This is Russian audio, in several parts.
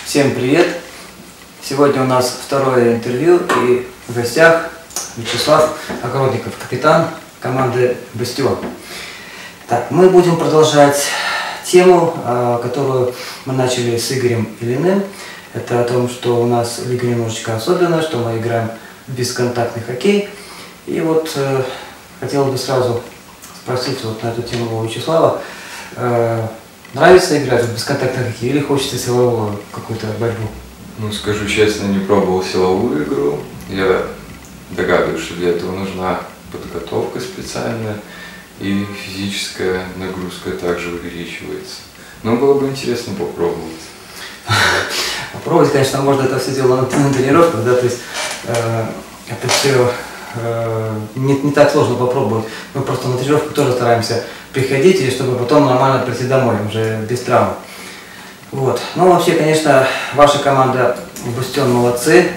Всем привет! Сегодня у нас второе интервью и в гостях Вячеслав Огородников, капитан команды «Бастион». Так, мы будем продолжать тему, которую мы начали с Игорем Ильиным. Это о том, что у нас лига немножечко особенная, что мы играем в бесконтактный хоккей. И вот хотелось бы сразу спросить вот на эту тему у Вячеслава. Нравится играть в бесконтактный хоккей или хочется силовую какую-то борьбу? Ну, скажу честно, не пробовал силовую игру. Я догадываюсь, что для этого нужна подготовка специальная и физическая нагрузка также увеличивается. Но было бы интересно попробовать. Попробовать, конечно, можно это все дело на тренировках, да, то есть это все не так сложно попробовать. Мы просто на тренировку тоже стараемся приходить, и чтобы потом нормально прийти домой, уже без травм. Вот. Ну, вообще, конечно, ваша команда «Бастион» молодцы.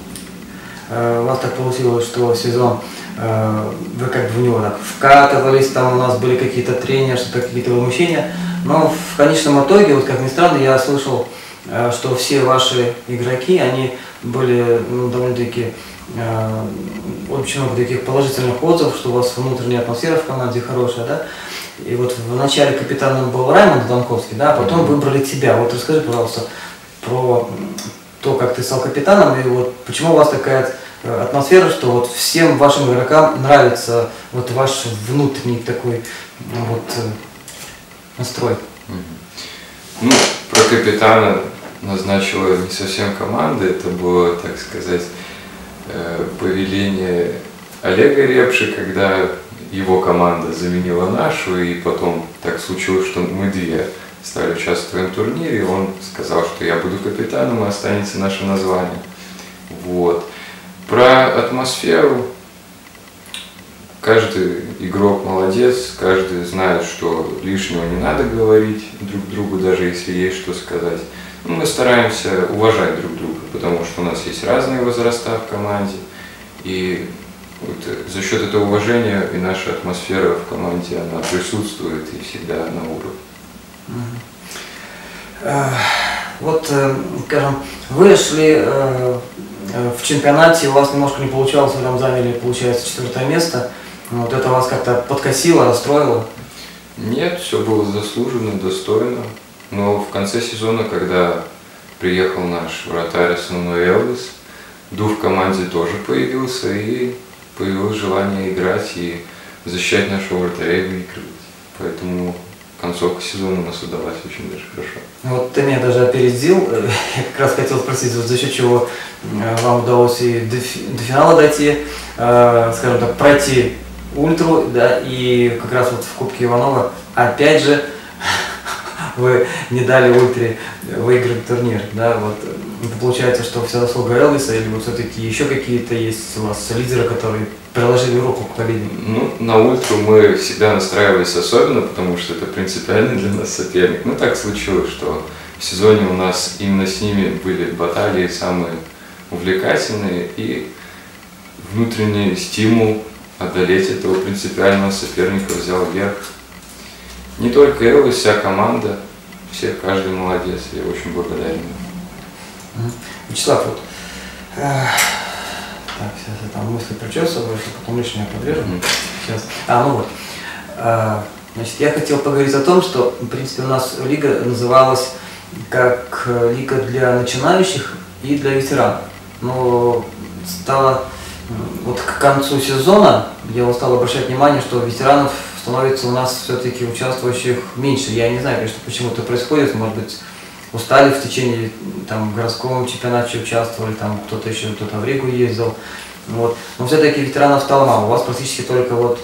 У вас так получилось, что сезон вы как бы в него так вкатывались, там у нас были какие-то трения, что-то какие-то возмущения. Но в конечном итоге, вот как ни странно, я слышал, что все ваши игроки, они были довольно-таки очень много таких положительных отзывов, что у вас внутренняя атмосфера в команде хорошая, да? И вот в начале капитаном был Раймонд Донковский, да, а потом выбрали тебя. Вот расскажи, пожалуйста, про то, как ты стал капитаном, и вот почему у вас такая атмосфера, что вот всем вашим игрокам нравится вот ваш внутренний такой вот настрой. Ну, про капитана назначила не совсем команда, это было, так сказать, повеление Олега Репши, когда его команда заменила нашу, и потом так случилось, что мы две стали участвовать в турнире, и он сказал, что я буду капитаном, и останется наше название. Вот. Про атмосферу. Каждый игрок молодец, каждый знает, что лишнего не надо говорить друг другу, даже если есть что сказать. Но мы стараемся уважать друг друга, потому что у нас есть разные возраста в команде, и вот за счет этого уважения и наша атмосфера в команде, она присутствует и всегда на уровне. Вот, скажем, вы шли в чемпионате, у вас немножко не получалось, вы там заняли, получается, 4-е место. Вот это вас как-то подкосило, расстроило? Нет, все было заслуженно, достойно. Но в конце сезона, когда приехал наш вратарь основной Элвис, дух в команде тоже появился, и появилось желание играть и защищать нашего вратаря и выигрывать. Поэтому концовка сезона у нас удалась очень даже хорошо. Вот ты меня даже опередил. Я как раз хотел спросить, вот за счет чего вам удалось и до финала дойти, скажем так, пройти ультру, да, и как раз вот в Кубке Иванова опять же вы не дали ультре выиграть турнир, да, вот получается, что вся заслуга Элвиса, или вот все-таки еще какие-то есть у вас лидеры, которые приложили руку к победе? Ну, на ультру мы всегда настраивались особенно, потому что это принципиальный для нас соперник. Ну, так случилось, что в сезоне у нас именно с ними были баталии самые увлекательные, и внутренний стимул одолеть этого принципиального соперника взял верх. Не только Элвис, вся команда, каждый молодец, я очень благодарен. Вячеслав, вот, так, сейчас я там мысли причесываю, что потом лишнее подрежу. Сейчас. Ну вот. Значит, я хотел поговорить о том, что, в принципе, у нас лига называлась как лига для начинающих и для ветеранов. Но стало, вот к концу сезона, я стал обращать внимание, что ветеранов становится у нас все-таки участвующих меньше. Я не знаю, конечно, почему это происходит, может быть, устали в течение там городского чемпионата участвовали, там кто-то еще, кто-то в Ригу ездил, вот. Но все-таки ветеранов стало мало. У вас практически только вот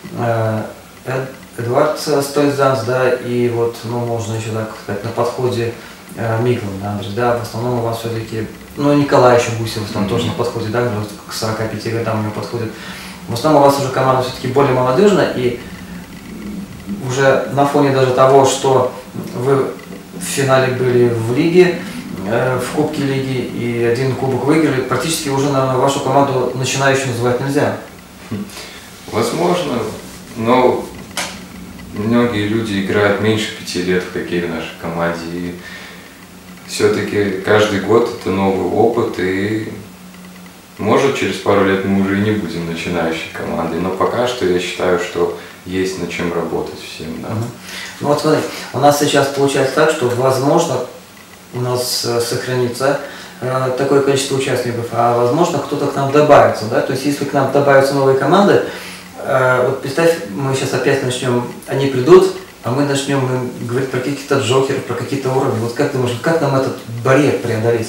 Эдуард Стользанс, да, и вот, ну, можно еще так сказать, на подходе Миглан, да, Андрей, да, в основном у вас все-таки, ну, Николай еще Гусев, там тоже на подходе, да, к 45 годам у него подходит. В основном у вас уже команда все-таки более молодежная, и уже на фоне даже того, что вы в финале были в лиге, в Кубке лиги, и один кубок выиграли, практически уже, наверное, вашу команду начинающую называть нельзя. Возможно, но многие люди играют меньше 5 лет в хоккей в нашей команде, и все-таки каждый год это новый опыт, и может через пару лет мы уже и не будем начинающей командой, но пока что я считаю, что есть над чем работать всем. Да. Ну вот смотри, у нас сейчас получается так, что возможно у нас сохранится такое количество участников, а возможно кто-то к нам добавится, да, то есть если к нам добавятся новые команды, вот представь, мы сейчас опять начнем, они придут, а мы начнем говорить про каких-то джокеров, про какие-то уровни, вот как ты думаешь, как нам этот барьер преодолеть?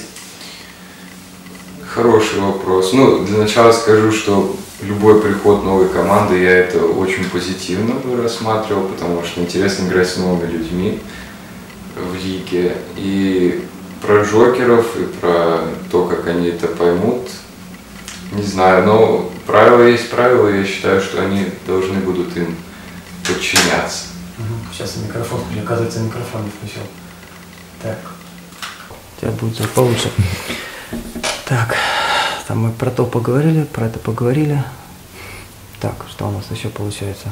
Хороший вопрос. Ну, для начала скажу, что любой приход новой команды я это очень позитивно бы рассматривал, потому что интересно играть с новыми людьми в лиге. И про джокеров, и про то, как они это поймут, не знаю, но правила есть правила, и я считаю, что они должны будут им подчиняться. Сейчас я микрофон включил, оказывается, микрофон не включил. Так, у тебя будет получше. Так, там мы про то поговорили, про это поговорили. Так, что у нас еще получается?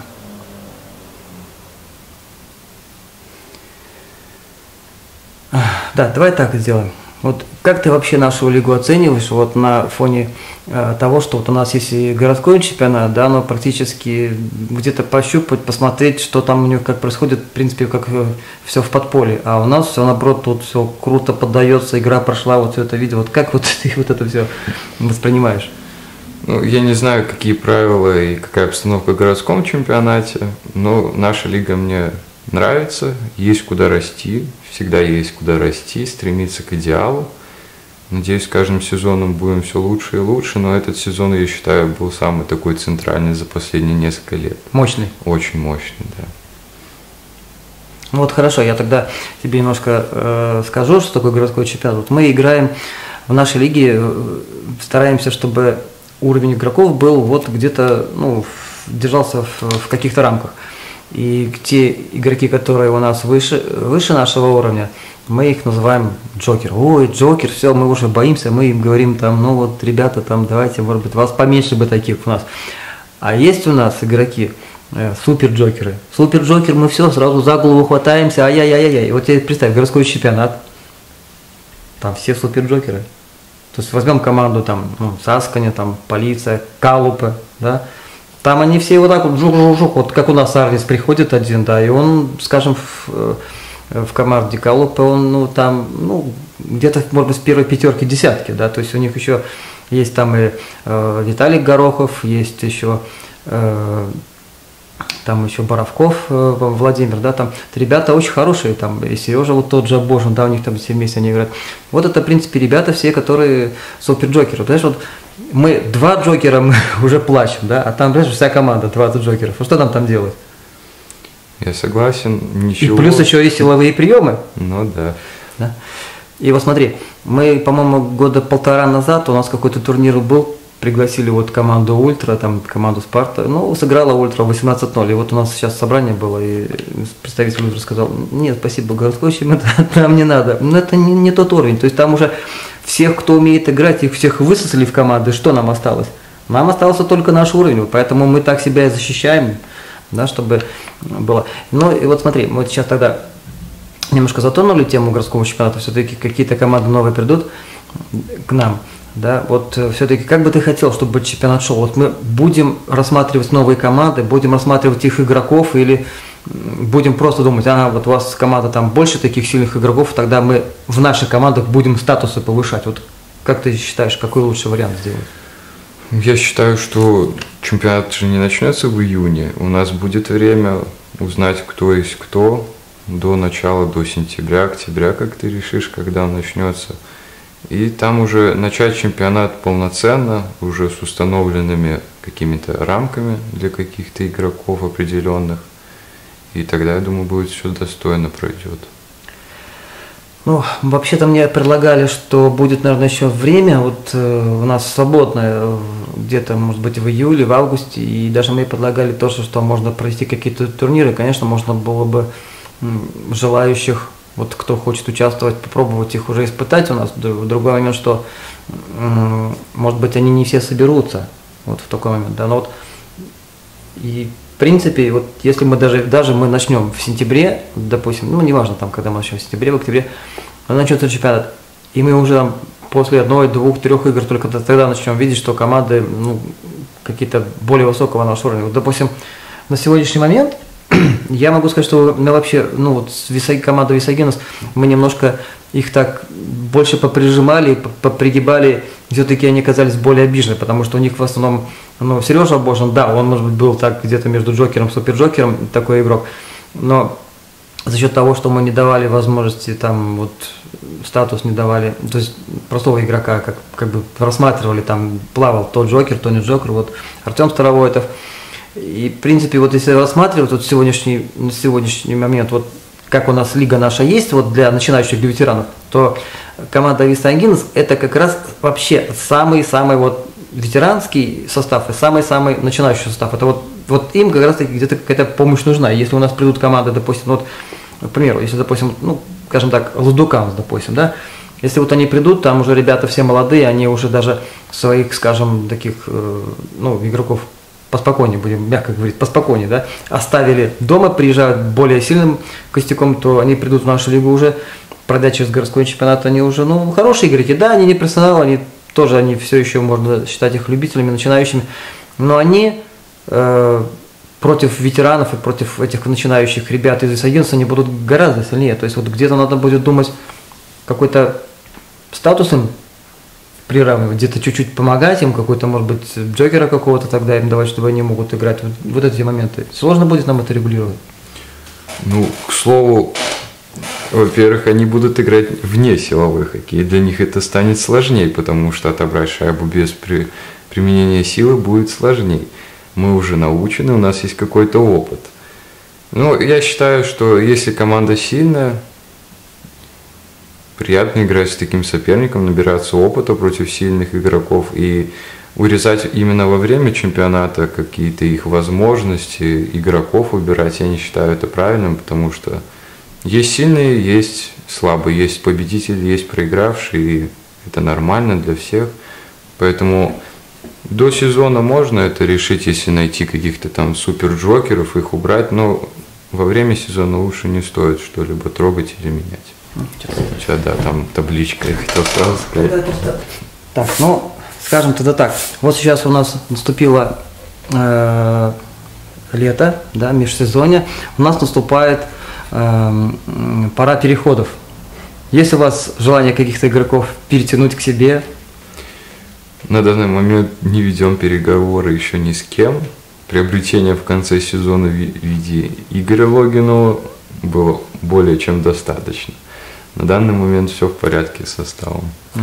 Да, давай так сделаем. Вот как ты вообще нашу лигу оцениваешь вот на фоне того, что вот у нас есть и городской чемпионат, да, но практически где-то пощупать, посмотреть, что там у них как происходит, в принципе, как все в подполье, а у нас все наоборот, тут все круто поддается, игра прошла, вот все это видео, вот как вот ты вот это все воспринимаешь? Ну, я не знаю, какие правила и какая обстановка в городском чемпионате, но наша лига мне нравится, есть куда расти, всегда есть куда расти, стремиться к идеалу. Надеюсь, с каждым сезоном будем все лучше и лучше, но этот сезон, я считаю, был самый такой центральный за последние несколько лет. Мощный? Очень мощный, да. Ну вот хорошо, я тогда тебе немножко скажу, что такое городской чемпионат. Вот мы играем в нашей лиге, стараемся, чтобы уровень игроков был вот где-то, ну, держался в каких-то рамках. И те игроки, которые у нас выше нашего уровня, мы их называем джокер. Ой, джокер, все, мы уже боимся, мы им говорим там, ну вот, ребята, там, давайте, может быть, вас поменьше бы таких у нас. А есть у нас игроки, супер-джокеры. Супер-джокер, мы все, сразу за голову хватаемся, ай-яй-яй-яй. Вот тебе представь, городской чемпионат, там все супер-джокеры. То есть возьмем команду там, ну, Сасканя, там, полиция, Калупы, да. Там они все вот так вот жук-жук-жук, вот как у нас Арнис приходит один, да, и он, скажем, в команде Калупы, он, ну, там, ну, где-то, может быть, в первой пятерке, десятки, да, то есть у них еще есть там и Виталий Горохов, есть еще там еще Боровков Владимир, да, там ребята очень хорошие, там и Сережа вот тот же Божин, да, у них там все вместе они играют. Вот это, в принципе, ребята все, которые супер-джокеры, понимаешь, вот мы два джокера, мы уже плачем, да, а там, понимаешь, вся команда 20 джокеров, что там делать? Я согласен, ничего. И плюс еще и силовые приемы. Ну да. И вот смотри, мы, по-моему, года полтора назад у нас какой-то турнир был, пригласили вот команду Ультра, там команду Спарта, ну, сыграла Ультра 18-0, и вот у нас сейчас собрание было, и представитель Ультра сказал, нет, спасибо, городской чемпионат, нам не надо, но это не тот уровень, то есть там уже всех, кто умеет играть, их всех высосали в команды, что нам осталось? Нам остался только наш уровень, поэтому мы так себя и защищаем, да, чтобы было. Ну, и вот смотри, мы вот сейчас тогда немножко затронули тему городского чемпионата, все-таки какие-то команды новые придут к нам. Да, вот все-таки как бы ты хотел, чтобы чемпионат шел? Вот мы будем рассматривать новые команды, будем рассматривать их игроков или будем просто думать, ага, вот у вас команда там больше таких сильных игроков, тогда мы в наших командах будем статусы повышать. Вот как ты считаешь, какой лучший вариант сделать? Я считаю, что чемпионат же не начнется в июне. У нас будет время узнать, кто есть кто до начала, до сентября, октября, как ты решишь, когда он начнется. И там уже начать чемпионат полноценно, уже с установленными какими-то рамками для каких-то игроков определенных. И тогда, я думаю, будет все достойно пройдет. Ну, вообще-то мне предлагали, что будет, наверное, еще время, вот у нас свободное, где-то, может быть, в июле, в августе, и даже мне предлагали то, что можно провести какие-то турниры, конечно, можно было бы желающих, вот кто хочет участвовать, попробовать их уже испытать у нас. Другой момент, что, может быть, они не все соберутся, вот в такой момент, да, но вот, и в принципе, вот если мы даже мы начнем в сентябре, допустим, ну, неважно, там, когда мы начнем в сентябре, в октябре, начнется чемпионат, и мы уже там после 1, 2, 3 игр только тогда начнем видеть, что команды какие-то более высокого нашего уровня. Вот, допустим, на сегодняшний момент я могу сказать, что мы вообще, команда Висагинус, мы немножко их так больше поприжимали, попригибали, все-таки они оказались более обижены, потому что у них в основном, Сережа Божин, да, он, может быть, был так где-то между Джокером и Супер-Джокером, такой игрок, но за счет того, что мы не давали возможности, там, вот, статус не давали, то есть простого игрока, как бы рассматривали, там, плавал то Джокер, то не Джокер, вот, Артем Старовойтов. И, в принципе, вот если рассматривать вот на сегодняшний момент, вот как у нас лига наша есть, вот для начинающих, для ветеранов, то команда Висагинус это как раз вообще самый-самый вот ветеранский состав и самый-самый начинающий состав. Это вот им как раз где-то какая-то помощь нужна. Если у нас придут команды, допустим, вот, к примеру, если, допустим, скажем так, Лудуканс, допустим, да, если вот они придут, там уже ребята все молодые, они уже даже своих, скажем, таких, игроков поспокойнее, будем мягко говорить, поспокойнее, да, оставили дома, приезжают более сильным костяком, то они придут в нашу лигу уже, пройдя через городской чемпионат, они уже, хорошие игроки, да, они не профессионалы, они все еще, можно считать их любителями, начинающими, но они против ветеранов и против этих начинающих ребят из Висагинуса они будут гораздо сильнее, то есть вот где-то надо будет думать, какой-то статус им приравнивать, где-то чуть-чуть помогать им, какой-то, может быть, Джокера какого-то тогда им давать, чтобы они могут играть. Вот эти моменты. Сложно будет нам это регулировать? К слову, во-первых, они будут играть вне силовых хоккей. Для них это станет сложнее, потому что отобрать шайбу без применения силы будет сложнее. Мы уже научены, у нас есть какой-то опыт. Я считаю, что если команда сильная, приятно играть с таким соперником, набираться опыта против сильных игроков и урезать именно во время чемпионата какие-то их возможности, игроков убирать. Я не считаю это правильным, потому что есть сильные, есть слабые, есть победители, есть проигравшие, и это нормально для всех. Поэтому до сезона можно это решить, если найти каких-то там супер-джокеров, их убрать, но во время сезона лучше не стоит что-либо трогать или менять. Сейчас, да, там табличка, я хотел сразу сказать. Так, скажем тогда так. Вот сейчас у нас наступило лето, да, межсезонье. У нас наступает пора переходов. Есть у вас желание каких-то игроков перетянуть к себе? На данный момент не ведем переговоры еще ни с кем. Приобретение в конце сезона в виде Игоря Логинова было более чем достаточно. На данный момент все в порядке с составом.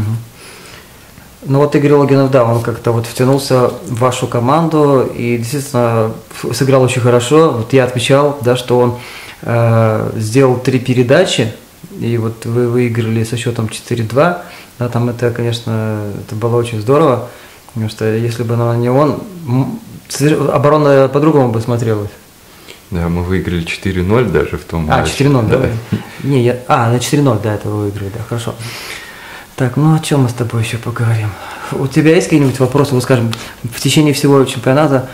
Угу. Игорь Логинов, да, он как-то втянулся в вашу команду и действительно сыграл очень хорошо. Вот я отмечал, да, что он сделал 3 передачи, и вот вы выиграли со счетом 4-2. Да, там это, конечно, это было очень здорово, потому что если бы не он, оборона по-другому бы смотрелась. Да, мы выиграли 4-0 даже в том матче. 4-0, да. На 4-0, да, это вы выиграли, да, хорошо. Так, о чем мы с тобой еще поговорим? У тебя есть какие-нибудь вопросы, скажем, в течение всего чемпионата,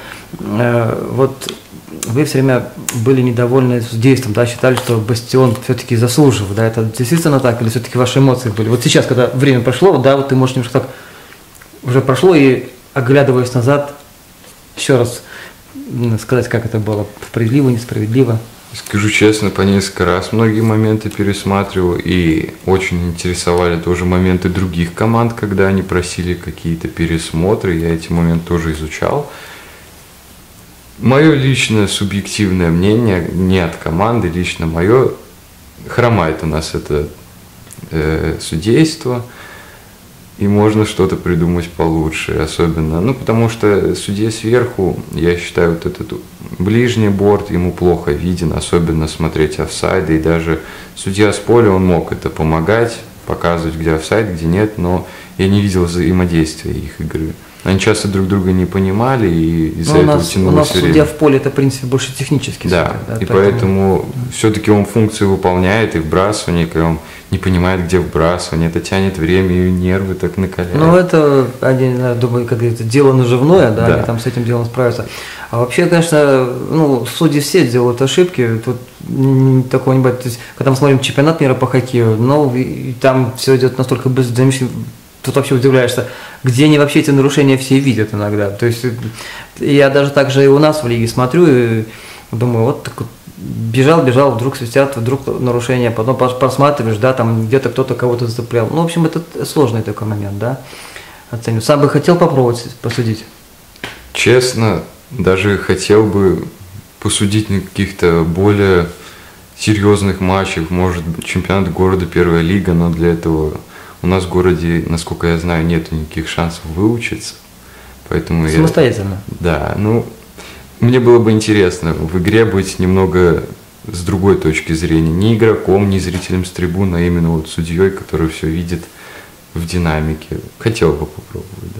вы все время были недовольны действием, да, считали, что Бастион все-таки заслуживал, да, это действительно так, или все-таки ваши эмоции были? Вот сейчас, когда время прошло, да, ты можешь немножко так, уже прошло, и оглядываясь назад, еще раз сказать, как это было, справедливо, несправедливо. Скажу честно, по несколько раз многие моменты пересматривал, и очень интересовали тоже моменты других команд, когда они просили какие-то пересмотры, я эти моменты тоже изучал. Мое личное субъективное мнение, не от команды, лично мое, хромает у нас это судейство, и можно что-то придумать получше, особенно, потому что судья сверху, я считаю, вот этот ближний борт ему плохо виден, особенно смотреть офсайды, и даже судья с поля, он мог это помогать, показывать, где офсайд, где нет, но я не видел взаимодействия их игры. Они часто друг друга не понимали, и из-за этого тянулось время. У нас судья в поле это, в принципе, больше технический да, судья. Да, и поэтому все-таки он функцию выполняет, и вбрасывание, когда он не понимает, где вбрасывание, это тянет время, и нервы так накаляют. Ну, это, я думаю, как говорится, дело наживное, да, они там с этим делом справятся. А вообще, конечно, ну, судьи все делают ошибки, тут такого не бывает. То есть, когда мы смотрим чемпионат мира по хоккею, ну, и там все идет настолько быстро, тут вообще удивляешься, где они вообще эти нарушения все видят иногда. То есть, я даже так же и у нас в лиге смотрю, и думаю, вот так вот, бежал, вдруг свистят, вдруг нарушение, потом просматриваешь, да, там где-то кто-то кого-то зацеплял. Ну, в общем, это сложный такой момент, да, оцениваю. Сам бы хотел попробовать посудить? Честно, даже хотел бы посудить на каких-то более серьезных матчах, может быть, чемпионат города, первая лига, но для этого у нас в городе, насколько я знаю, нет никаких шансов выучиться. Поэтому самостоятельно? Да, ну, мне было бы интересно в игре быть немного с другой точки зрения. Не игроком, не зрителем с трибуны, а именно вот судьей, который все видит в динамике. Хотел бы попробовать,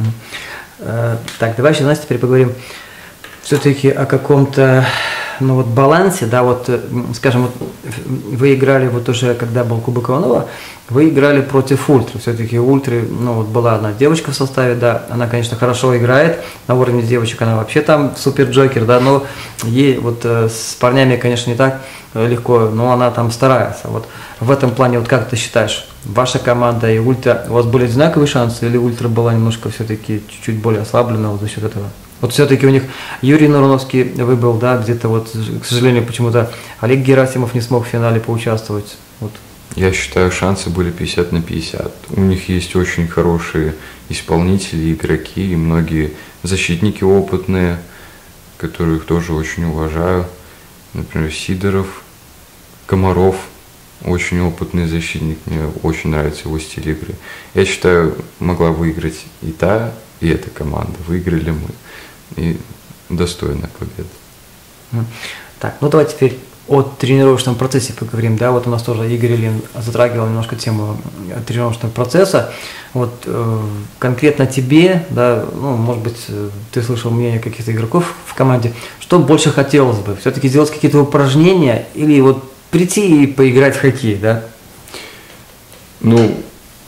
да. Так, давай сейчас, Настя, теперь поговорим все-таки о каком-то, ну вот, балансе, да, вот, скажем, вот, вы играли вот уже, когда был Кубок Иванова, вы играли против ультры, все-таки ультры, ну вот была одна девочка в составе, да, она, конечно, хорошо играет, на уровне девочек она вообще там супер джокер, да, но ей вот с парнями, конечно, не так легко, но она там старается. Вот в этом плане, вот как ты считаешь, ваша команда и ультра, у вас были одинаковые шансы, или ультра была немножко все-таки чуть-чуть более ослаблена вот за счет этого? Вот все-таки у них Юрий Наруновский выбыл, да, где-то вот, к сожалению, почему-то Олег Герасимов не смог в финале поучаствовать. Вот. Я считаю, шансы были 50 на 50. У них есть очень хорошие исполнители, игроки, и многие защитники опытные, которых тоже очень уважаю. Например, Сидоров, Комаров, очень опытный защитник, мне очень нравится его стиль игры. Я считаю, могла выиграть и та, и эта команда. Выиграли мы. И достойная победа. Так, ну давай теперь о тренировочном процессе поговорим. Да, вот у нас тоже Игорь Ильин затрагивал немножко тему тренировочного процесса. Вот конкретно тебе, да, ну, может быть, ты слышал мнение каких-то игроков в команде, что больше хотелось бы? Все-таки сделать какие-то упражнения или вот прийти и поиграть в хоккей, да? Ну,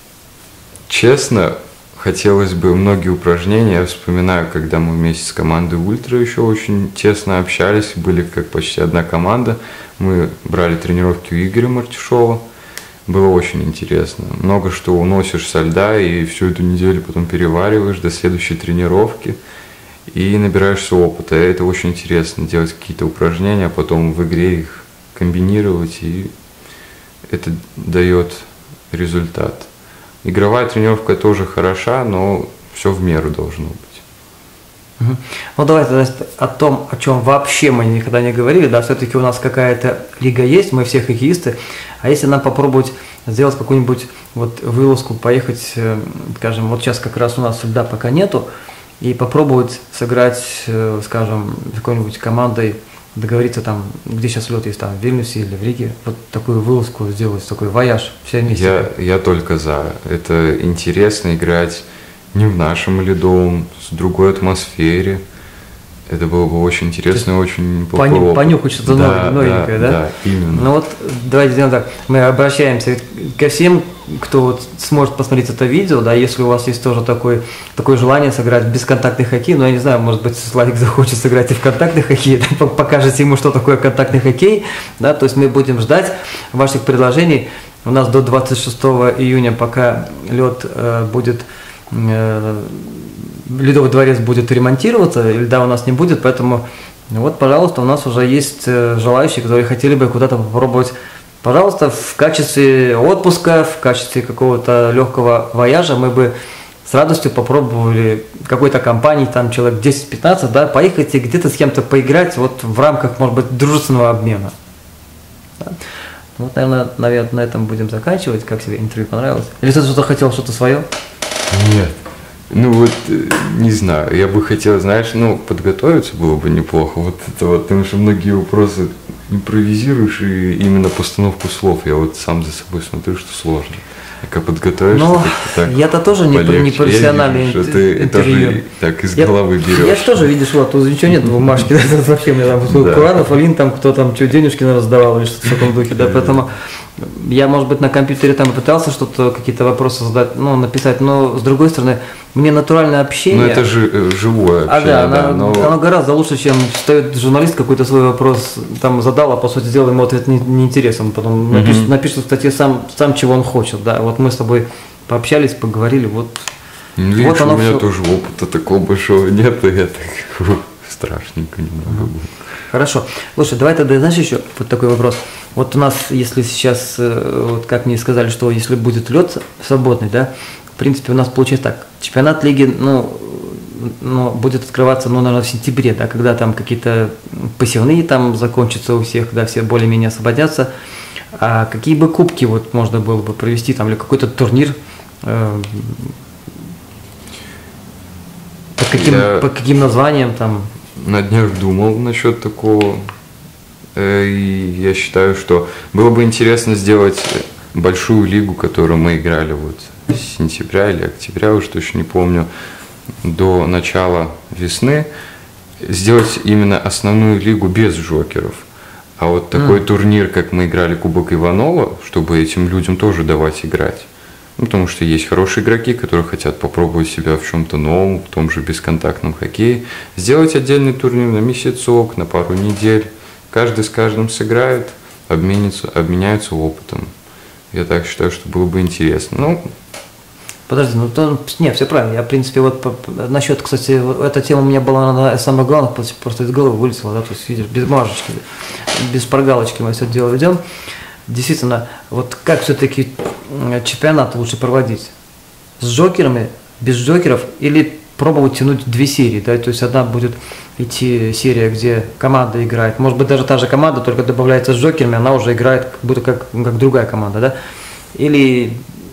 честно, хотелось бы многие упражнения. Я вспоминаю, когда мы вместе с командой Ультра еще очень тесно общались, были как почти одна команда. Мы брали тренировки у Игоря Мартишова. Было очень интересно. Много что уносишь со льда и всю эту неделю потом перевариваешь до следующей тренировки и набираешься опыта. И это очень интересно, делать какие-то упражнения, а потом в игре их комбинировать, и это дает результат. Игровая тренировка тоже хороша, но все в меру должно быть. Ну давай тогда о том, о чем вообще мы никогда не говорили, да, все-таки у нас какая-то лига есть, мы все хоккеисты, а если нам попробовать сделать какую-нибудь вот вылазку, поехать, скажем, вот сейчас как раз у нас льда пока нету, и попробовать сыграть, скажем, с какой-нибудь командой, договориться там, где сейчас лед есть, там, в Вильнюсе или в Риге, вот такую вылазку сделать, такой вояж, все вместе. Я только за. Это интересно играть не в нашем ледовом, с другой атмосфере. Это было бы очень интересно и очень неплохой опыт. Понюхать что-то новенькое, да? Да, именно. Ну вот, давайте сделаем так. Мы обращаемся ко всем, кто вот сможет посмотреть это видео, да, если у вас есть тоже такое желание сыграть в бесконтактный хоккей, но я не знаю, может быть, Славик захочет сыграть и в контактный хоккей, покажете ему, что такое контактный хоккей, да, то есть мы будем ждать ваших предложений. У нас до 26 июня, пока лед будет... Ледовый дворец будет ремонтироваться, льда у нас не будет, поэтому вот, пожалуйста, у нас уже есть желающие, которые хотели бы куда-то попробовать. Пожалуйста, в качестве отпуска, в качестве какого-то легкого вояжа мы бы с радостью попробовали какой-то компании, там человек 10-15, да, поехать и где-то с кем-то поиграть вот в рамках, может быть, дружественного обмена. Да. Вот, наверное, на этом будем заканчивать. Как тебе интервью понравилось? Или ты что-то хотел, что-то свое? Нет. Ну вот, не знаю, я бы хотел, знаешь, подготовиться было бы неплохо, вот это вот, потому что многие вопросы импровизируешь, и именно постановку слов я вот сам за собой смотрю, что сложно. Как подготовишься, Ну, так я-то тоже не профессиональный что ты интервьюер. тоже так из головы берешь. Я же тоже, видишь, вот, тут ничего нет в бумажке, да, тут вообще мне там Да. Куранов, Алин, там кто там, что, денежки, наверное, сдавал или что-то в таком духе, да, поэтому я, может быть, на компьютере там и пытался что-то, какие-то вопросы задать, ну, написать, но, с другой стороны, мне натуральное общение… Ну, это же живое А общение, да, но… оно гораздо лучше, чем встает журналист какой-то свой вопрос, там задал, а по сути дела ему ответ неинтересен, потом напишет в статье сам, чего он хочет, да, вот мы с тобой пообщались, поговорили, вот. Ну, видишь, Вот оно у меня всё. тоже опыта такого большого нет, и я так страшненько немного было. Хорошо. Слушай, давай тогда, знаешь, еще вот такой вопрос. Вот у нас, если сейчас, вот как мне сказали, что если будет лед свободный, да, в принципе, у нас получается так. Чемпионат лиги, ну, будет открываться, ну, наверное, в сентябре, да, когда там какие-то посевные там закончатся у всех, да, все более-менее освободятся. А какие бы кубки вот можно было бы провести там, или какой-то турнир, по каким названиям там? На днях думал насчет такого, и я считаю, что было бы интересно сделать большую лигу, которую мы играли вот с сентября или октября, уж точно не помню, до начала весны, сделать именно основную лигу без джокеров. А вот такой турнир, как мы играли Кубок Иванова, чтобы этим людям тоже давать играть. Ну, потому что есть хорошие игроки, которые хотят попробовать себя в чем-то новом, в том же бесконтактном хоккее. Сделать отдельный турнир на месяцок, на пару недель. Каждый с каждым сыграет, обменяются опытом. Я так считаю, что было бы интересно. Ну, подожди, ну то, не, все правильно. Я, в принципе, вот насчет, кстати, эта тема у меня была на самое главное, просто из головы вылетела, да, то есть, видишь, без бумажечки, без прогалочки мы все это дело ведем. Действительно, вот как все-таки чемпионат лучше проводить? С джокерами, без джокеров или пробовать тянуть две серии, да, то есть одна будет идти серия, где команда играет, может быть даже та же команда, только добавляется с джокерами, она уже играет как будто как другая команда, да, или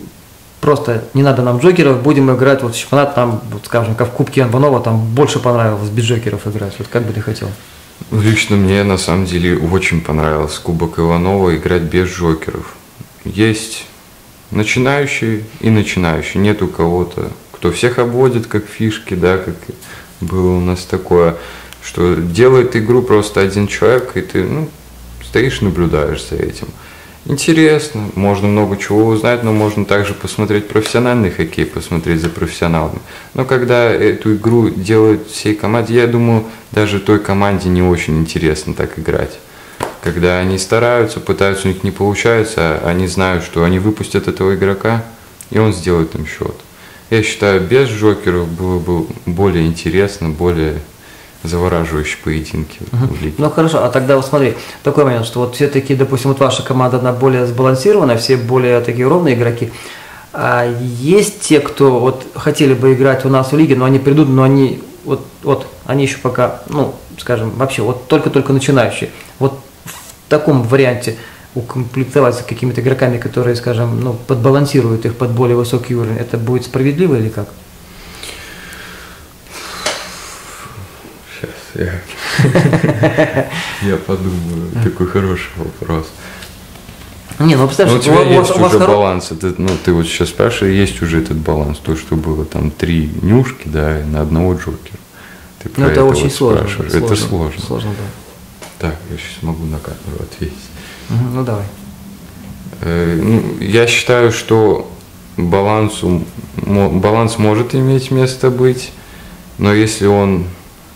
просто не надо нам джокеров, будем играть вот в чемпионат, там, вот, скажем, как в Кубке Иванова, там больше понравилось без джокеров играть, вот как бы ты хотел? лично мне на самом деле очень понравилось Кубок Иванова играть без джокеров. Есть начинающие и начинающие, нет у кого-то, кто всех обводит как фишки, да, как было у нас такое, что делает игру просто один человек, и ты, ну, стоишь, наблюдаешь за этим. Интересно, можно много чего узнать, но можно также посмотреть профессиональный хоккей, посмотреть за профессионалами. Но когда эту игру делают всей команде, я думаю, даже той команде не очень интересно так играть. Когда они стараются, пытаются, у них не получается, они знают, что они выпустят этого игрока, и он сделает им счет. Я считаю, без джокеров было бы более интересно, более завораживающие поединки в лиге. Ну хорошо, а тогда вот смотри, такой момент, что вот все-таки, допустим, вот ваша команда, она более сбалансированная, все более такие ровные игроки. А есть те, кто вот хотели бы играть у нас в лиге, но они придут, но они вот они еще пока, ну, скажем, вообще вот только-только начинающие. Вот в таком варианте укомплектоваться какими-то игроками, которые, скажем, ну, подбалансируют их под более высокий уровень, это будет справедливо или как? Я подумаю, такой хороший вопрос. Не, ну представь, Ну, у тебя есть у вас уже баланс, ты вот сейчас спрашиваешь, есть уже этот баланс, то, что было там 3 нюшки, да, на одного джокера. Ты про это очень вот сложно. спрашиваешь. Это сложно. Сложно, да. Так, я сейчас могу на камеру ответить. Ну давай. Я считаю, что баланс может иметь место быть, но если он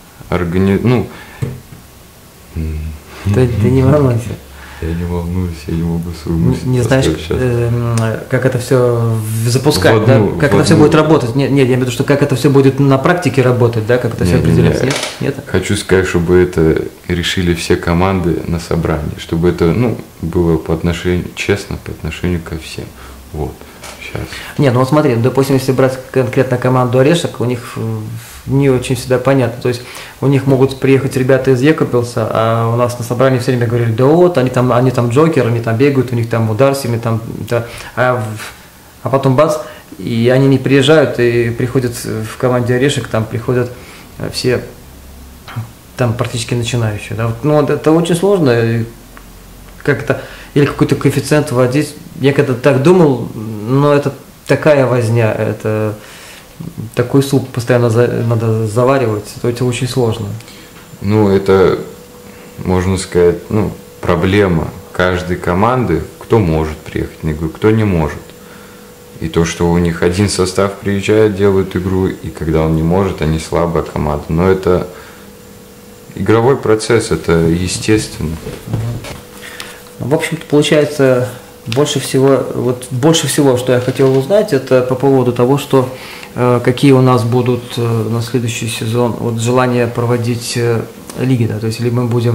Ты не волнуйся. Я не волнуюсь, я не могу свою мысль Не знаешь, сейчас. как это все запускать, одну, да? Как это все будет работать? Нет, я имею в виду, что как это все будет на практике работать, да? Как это все определяется? Нет? Хочу сказать, чтобы это решили все команды на собрании, чтобы это, было по отношению, честно, по отношению ко всем. Вот. Сейчас. Нет, ну вот смотри, допустим, если брать конкретно команду «Орешек», у них не очень всегда понятно. То есть у них могут приехать ребята из Екапелса, а у нас на собрании все время говорили, да вот, они там джокер, они там бегают, у них там удар с ними, там, да. А потом бац, и они не приезжают, и приходят в команде «Орешек», там приходят все там практически начинающие. Да. Ну, это очень сложно. как это, или какой-то коэффициент вводить. Я когда так думал, но это такая возня, это такой суп постоянно надо заваривать, это очень сложно. Ну, это, можно сказать, ну, проблема каждой команды, кто может приехать на игру, кто не может. И то, что у них один состав приезжает, делают игру, и когда он не может, они слабая команда. Но это игровой процесс, это естественно. В общем-то, получается, больше всего, что я хотел узнать, это по поводу того, что какие у нас будут на следующий сезон вот желание проводить лиги, да, то есть либо мы будем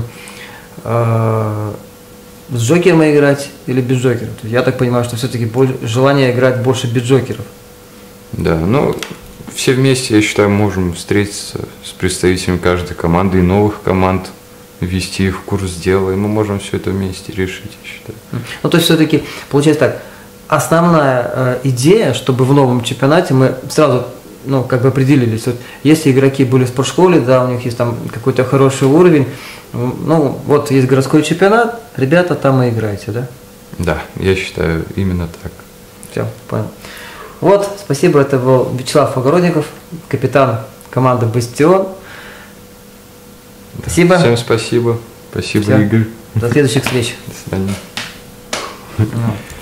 с джокером играть или без джокеров. Я так понимаю, что все-таки желание играть больше без джокеров. Да, ну все вместе, я считаю, можем встретиться с представителями каждой команды и новых команд, ввести их в курс дела, и мы можем все это вместе решить, я считаю. Ну, то есть все-таки получается так, основная идея, чтобы в новом чемпионате мы сразу, ну, как бы определились, вот, если игроки были в спортшколе, да, у них есть там какой-то хороший уровень, ну, вот есть городской чемпионат, ребята там и играете, да? Да, я считаю, именно так. Все, понял. Вот, спасибо, это был Вячеслав Огородников, капитан команды «Бастион». Спасибо. Всем спасибо. Спасибо, Все. Игорь. До следующих встреч. До свидания.